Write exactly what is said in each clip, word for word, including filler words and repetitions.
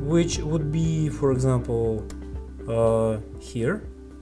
which would be, for example, uh, here.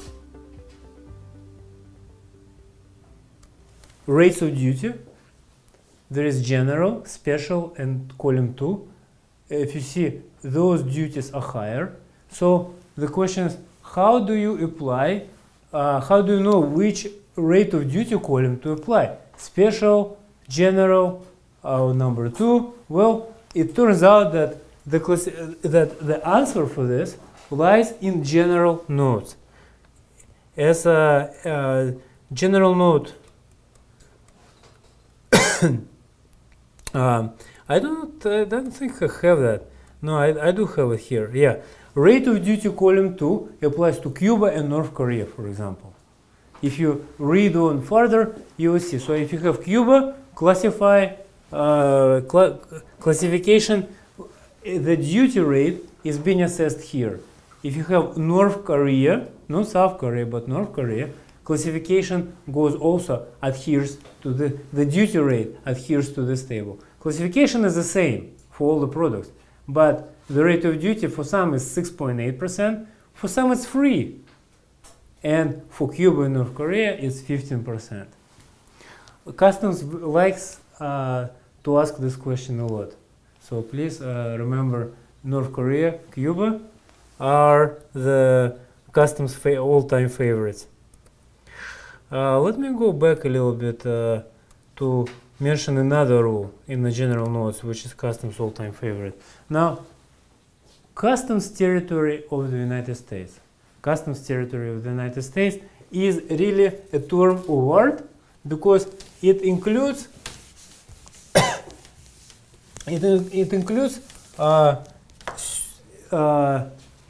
Rates of duty. There is general, special, and column two. If you see, those duties are higher. So the question is, how do you apply, uh, how do you know which rate of duty column to apply? Special, general, uh, number two. Well, it turns out that the, class uh, that the answer for this lies in general notes. As a, a general note, um, I don't, I don't think I have that. No, I, I do have it here. Yeah, rate of duty column two applies to Cuba and North Korea, for example. If you read on further, you will see. So if you have Cuba, classify uh, cl classification, the duty rate is being assessed here. If you have North Korea, not South Korea, but North Korea, classification goes also adheres to the, the duty rate adheres to this table. Classification is the same for all the products, but the rate of duty for some is six point eight percent, for some it's free, and for Cuba and North Korea it's fifteen percent. Customs likes uh, to ask this question a lot, so please uh, remember North Korea, Cuba are the customs fa all-time favorites. Uh, let me go back a little bit uh, to mention another rule in the general notes, which is customs all-time favorite. Now, customs territory of the United States. Customs territory of the United States is really a term of art because it includes it, it includes uh, uh,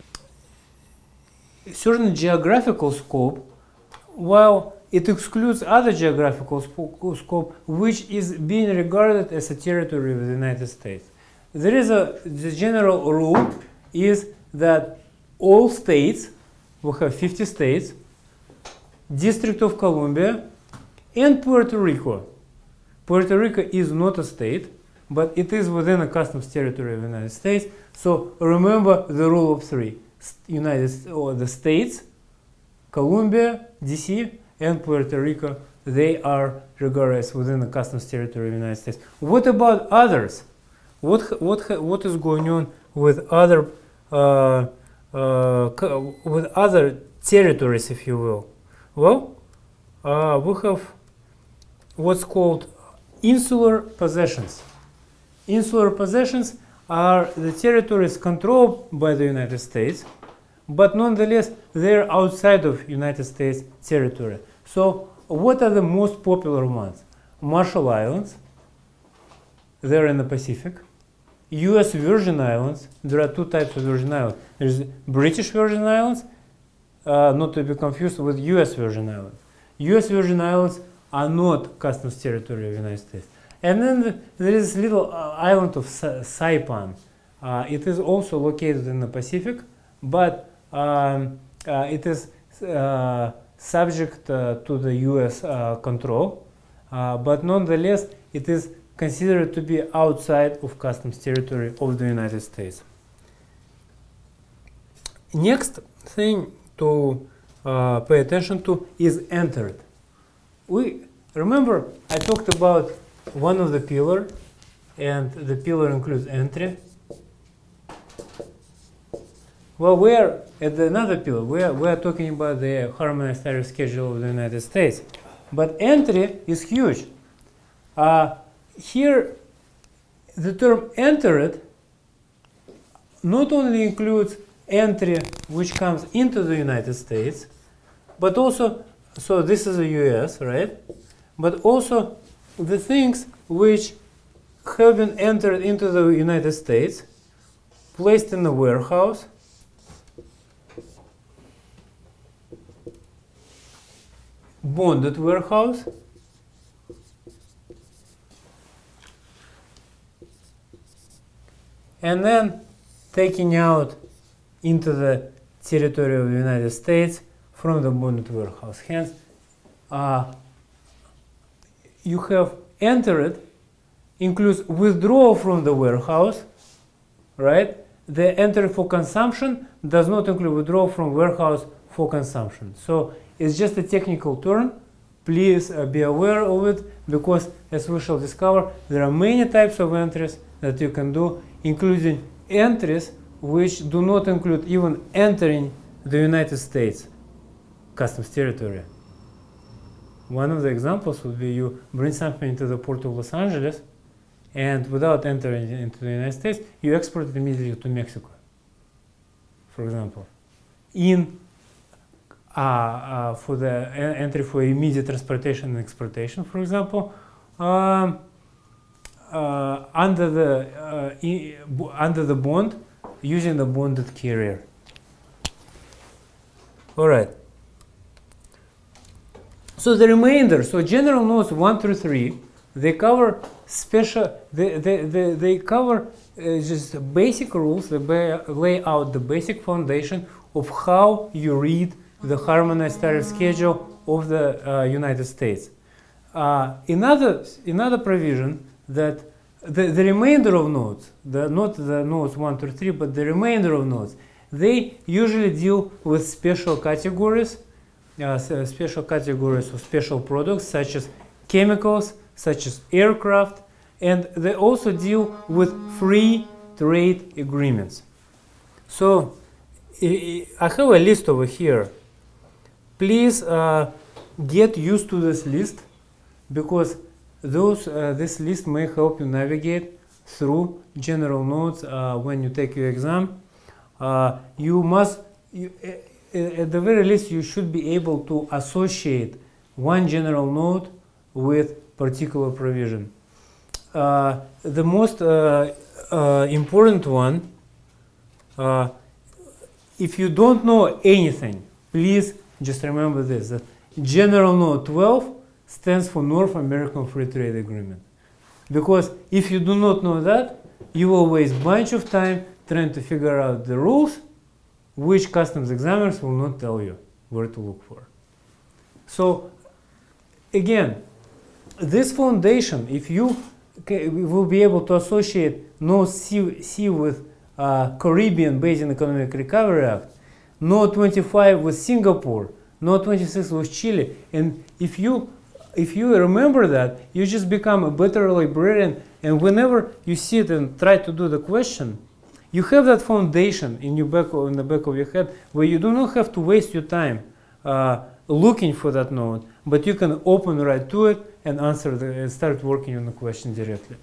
certain geographical scope, while it excludes other geographical scope which is being regarded as a territory of the United States. There is a the general rule is that all states, we have fifty states, District of Columbia, and Puerto Rico. Puerto Rico is not a state, but it is within a customs territory of the United States. So remember the rule of three: United or the states, Columbia, D C, and Puerto Rico. They are regarded as within the customs territory of the United States. What about others? What what what is going on with other uh, uh, with other territories, if you will? Well, uh, we have what's called insular possessions. Insular possessions are the territories controlled by the United States, but nonetheless they're outside of United States territory. So what are the most popular ones? Marshall Islands, they're in the Pacific. U S Virgin Islands, there are two types of Virgin Islands. There's British Virgin Islands, uh, not to be confused with U S Virgin Islands. U S Virgin Islands are not customs territory of the United States. And then the, there is little uh, island of Sa Saipan. Uh, it is also located in the Pacific, but um, uh, it is uh, subject uh, to the U S uh, control. Uh, but nonetheless, it is considered to be outside of customs territory of the United States. Next thing to uh, pay attention to is entered. We remember I talked about one of the pillar, and the pillar includes entry. Well, we are at another pillar. We are, we are talking about the harmonized tariff schedule of the United States. But entry is huge. Uh, here, the term entered not only includes entry which comes into the United States, but also, so this is the U S, right? But also the things which have been entered into the United States, placed in the warehouse, bonded warehouse, and then taking out into the territory of the United States from the bonded warehouse. Hence, uh, you have entered includes withdrawal from the warehouse, right? the entry for consumption does not include withdrawal from warehouse for consumption. So it's just a technical term. Please uh, be aware of it, because as we shall discover, there are many types of entries that you can do, including entries which do not include even entering the United States customs territory. One of the examples would be you bring something into the port of Los Angeles, and without entering into the United States, you export it immediately to Mexico, for example. In uh, uh, for the entry for immediate transportation and exportation, for example, um, uh, under the uh, I, under the bond, using the bonded carrier. All right. So the remainder, so general notes one through three, they cover special, they, they, they, they cover uh, just basic rules, they lay out the basic foundation of how you read the harmonized tariff schedule of the uh, United States. Uh, another, another provision that the, the remainder of notes, the, not the notes one through three, but the remainder of notes, they usually deal with special categories, uh, special categories of special products such as chemicals, such as aircraft, and they also deal with free trade agreements. So I have a list over here. Please uh, get used to this list, because those, uh, this list may help you navigate through general notes uh, when you take your exam. Uh, you must, you, at the very least, you should be able to associate one general note with particular provision. Uh, the most uh, uh, important one, uh, if you don't know anything, please just remember this, that General Note twelve stands for North American Free Trade Agreement. Because if you do not know that, you will waste a bunch of time trying to figure out the rules, which customs examiners will not tell you where to look for. So again, this foundation, if you will be able to associate Note C, C with uh, Caribbean Basin Economic Recovery Act, Note twenty-five with Singapore, Note twenty-six with Chile, and if you if you remember that, you just become a better librarian, and whenever you sit and try to do the question, you have that foundation in your back in the back of your head where you do not have to waste your time uh, looking for that note, but you can open right to it and answer the, and start working on the question directly.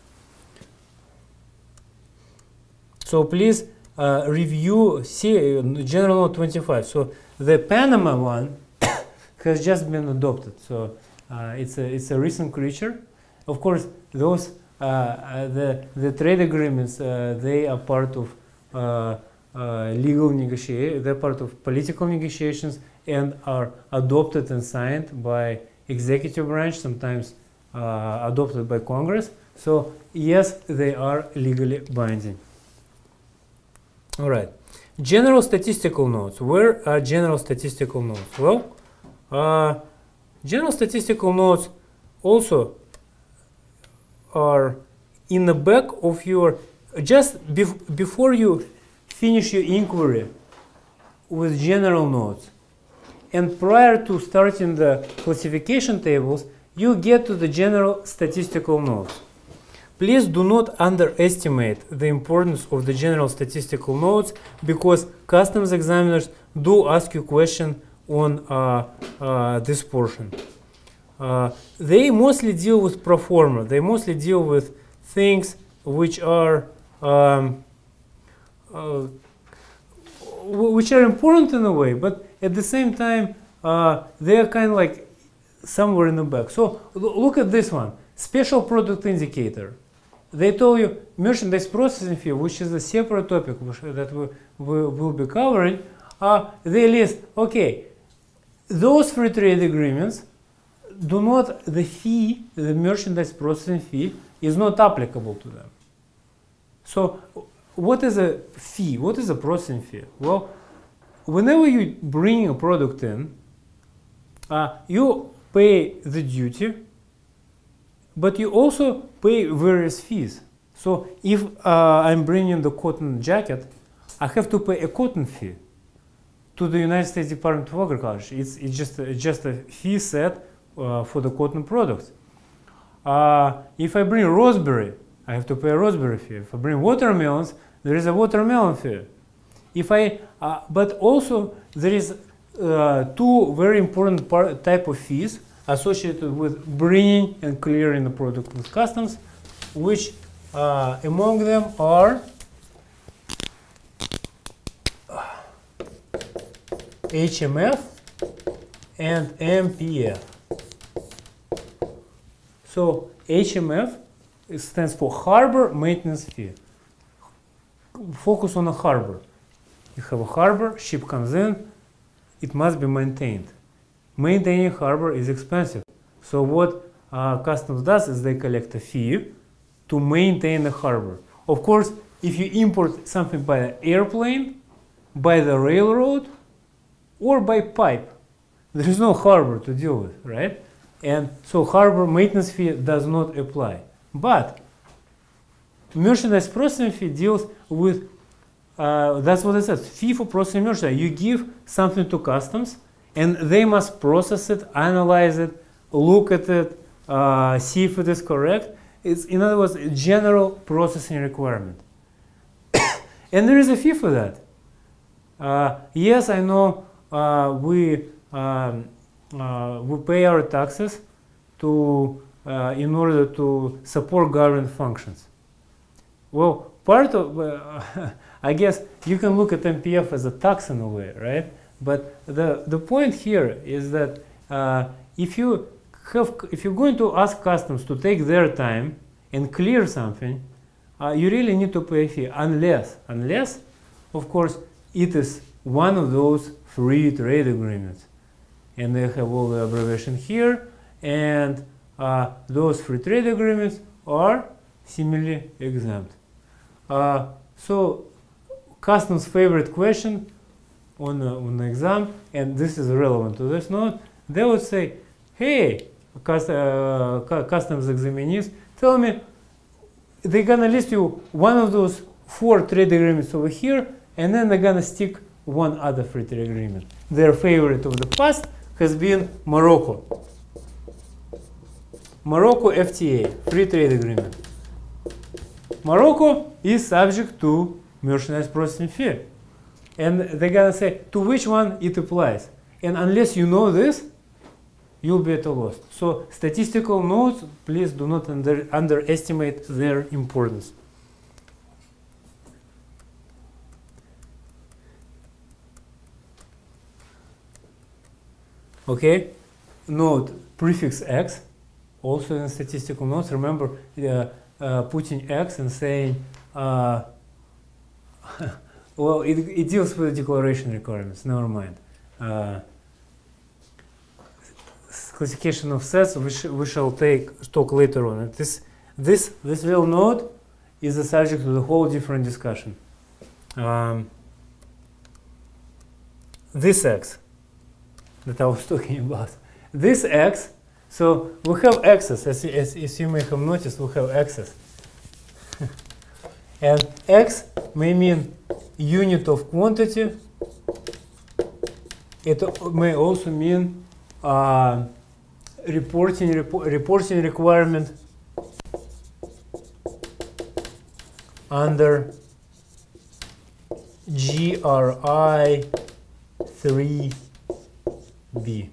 So please uh, review see, General Note twenty-five. So the Panama one has just been adopted. So uh, it's a it's a recent creature. Of course, those uh, uh, the the trade agreements uh, they are part of uh, uh, legal negotiation. They're part of political negotiations and are adopted and signed by executive branch, sometimes uh, adopted by Congress. So yes, they are legally binding. All right. General statistical notes. Where are general statistical notes? Well, uh, general statistical notes also are in the back of your, just bef before you finish your inquiry with general notes, and prior to starting the classification tables, you get to the general statistical notes. Please do not underestimate the importance of the general statistical notes, because customs examiners do ask you questions on uh, uh, this portion. Uh, they mostly deal with pro forma. They mostly deal with things which are um, uh, which are important in a way, but at the same time uh, they are kind of like somewhere in the back. So look at this one, special product indicator. They told you merchandise processing fee, which is a separate topic which, that we, we will be covering. Uh, they list, okay, those free trade agreements do not, the fee, the merchandise processing fee is not applicable to them. So what is a fee? What is a processing fee? Well, whenever you bring a product in, uh, you pay the duty, but you also pay various fees. So if uh, I'm bringing the cotton jacket, I have to pay a cotton fee to the United States Department of Agriculture. It's, it's just, a, just a fee set uh, for the cotton products. Uh, if I bring raspberry, I have to pay a raspberry fee. If I bring watermelons, there is a watermelon fee. If I, uh, but also there is uh, two very important part, type of fees associated with bringing and clearing the product with customs, which uh, among them are H M F and M P F. So H M F stands for Harbor Maintenance Fee. Focus on a harbor. You have a harbor, ship comes in, it must be maintained. Maintaining harbor is expensive. So what uh, customs does is they collect a fee to maintain the harbor. Of course, if you import something by an airplane, by the railroad, or by pipe, there is no harbor to deal with, right? And so harbor maintenance fee does not apply. But merchandise processing fee deals with, uh, that's what it says, fee for processing merchandise. You give something to customs, and they must process it, analyze it, look at it, uh, see if it is correct. It's, in other words, a general processing requirement. And there is a fee for that. Uh, yes, I know uh, we, um, uh, we pay our taxes to, uh, in order to support government functions. Well, part of, uh, I guess you can look at M P F as a tax in a way, right? But the, the point here is that uh, if you have, if you're going to ask customs to take their time and clear something, uh, you really need to pay a fee, unless, unless, of course, it is one of those free trade agreements. And they have all the abbreviation here, and uh, those free trade agreements are similarly exempt. Uh, so, customs' favorite question on the, on the exam, and this is relevant to this note, they would say, hey, cust uh, customs examinees, tell me, they're gonna list you one of those four trade agreements over here, and then they're gonna stick one other free trade agreement. Their favorite of the past has been Morocco. Morocco F T A, free trade agreement. Morocco is subject to merchandise processing fee. And they're gonna say to which one it applies. And unless you know this, you'll be at a loss. So statistical notes, please do not under, underestimate their importance. Okay, note prefix X, also in statistical notes. Remember uh, uh, putting X and saying, uh, well, it, it deals with the declaration requirements, never mind. Uh, classification of sets, which we shall take talk later on. And this, this, this little note is the subject of the whole different discussion. Um, this X that I was talking about. This X, so we have X's, as, as, as you may have noticed, we have X's. And X may mean unit of quantity. It may also mean uh, reporting, repo reporting requirement under G R I three B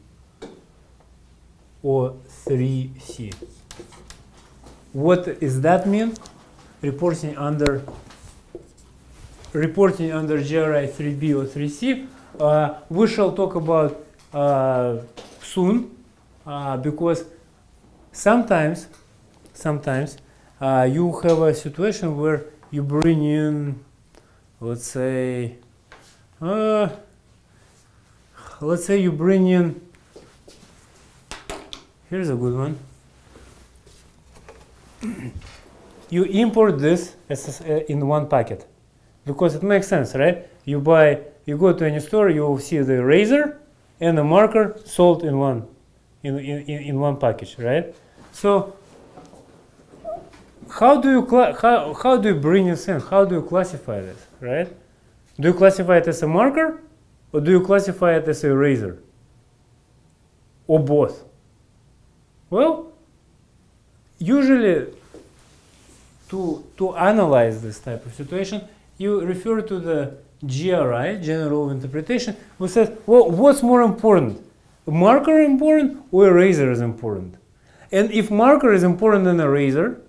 or three C. What does that mean? Reporting under reporting under G R I three B or three C. Uh, we shall talk about uh, soon, uh, because sometimes, sometimes uh, you have a situation where you bring in, let's say, uh, let's say you bring in. Here's a good one. You import this as a, in one packet, because it makes sense, right? You buy, you go to any store, you will see the eraser and the marker sold in one, in, in, in one package, right? So how do you how how do you bring this in? How do you classify this? Right? Do you classify it as a marker, or do you classify it as an eraser, or both? Well, usually to to analyze this type of situation, you refer to the G R I, general interpretation, which says, well, what's more important? A marker important or eraser is important? And if marker is important than eraser,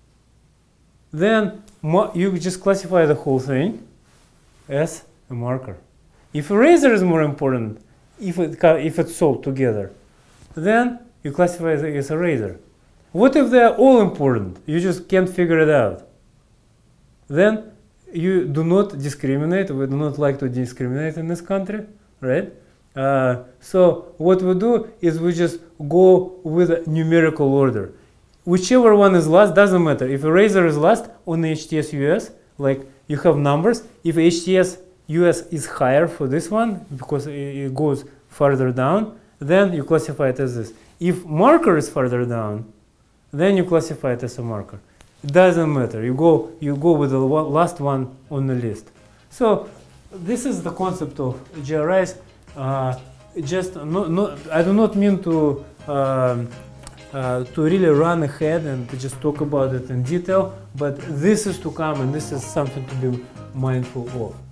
then you just classify the whole thing as a marker. If eraser is more important, if, it, if it's sold together, then you classify it as eraser. What if they're all important? You just can't figure it out. Then you do not discriminate. We do not like to discriminate in this country, right? Uh, so what we do is we just go with a numerical order. Whichever one is last doesn't matter. If eraser is last on H T S U S, like you have numbers. If H T S U S is higher for this one because it goes further down, then you classify it as this. If marker is further down, then you classify it as a marker. It doesn't matter. You go you go with the last one on the list. So this is the concept of G R Is. Uh, just no, no, I do not mean to um, uh, to really run ahead and to just talk about it in detail, but this is to come, and this is something to be mindful of.